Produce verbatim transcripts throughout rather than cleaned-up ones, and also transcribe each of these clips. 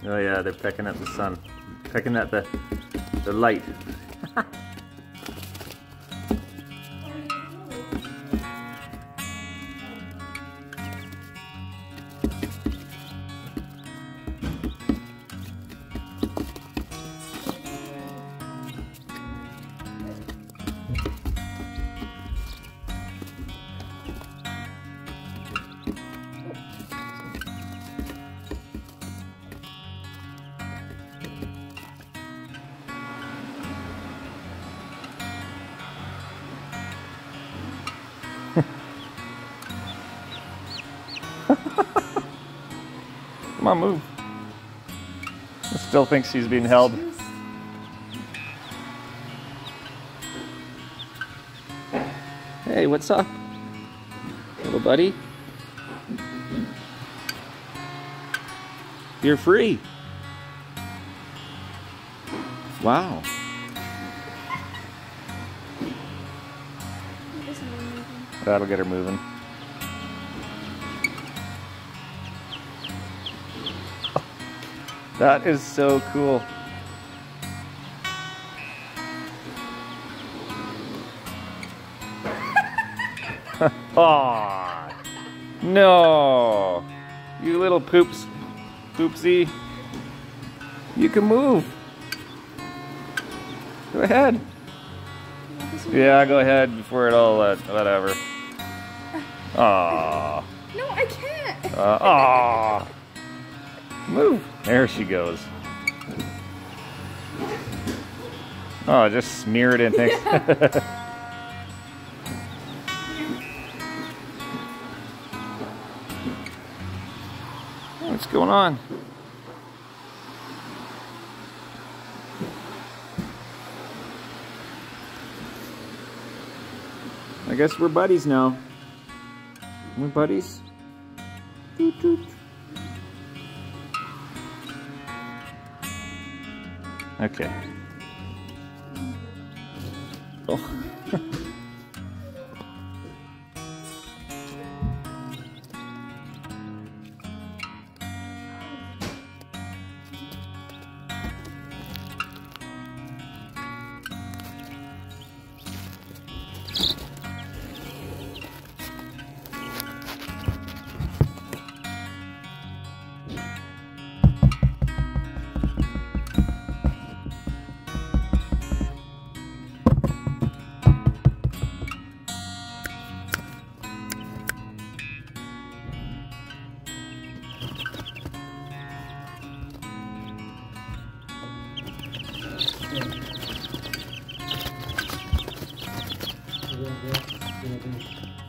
Oh yeah, they're pecking at the sun. Pecking at the, the light. Come on, move. Still thinks she's being held. Hey, what's up, little buddy? You're free. Wow. That'll get her moving. That is so cool. Aw, no, you little poops, poopsie. You can move. Go ahead. Yeah, go ahead before it all, uh, whatever. Aw. No, I can't. Uh, aw. Move. There she goes. Oh, just smear it in. Thanks. What's going on? I guess we're buddies now. We're buddies. Toot toot. Okay. Oh.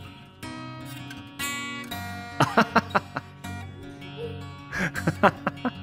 Ha ha ha.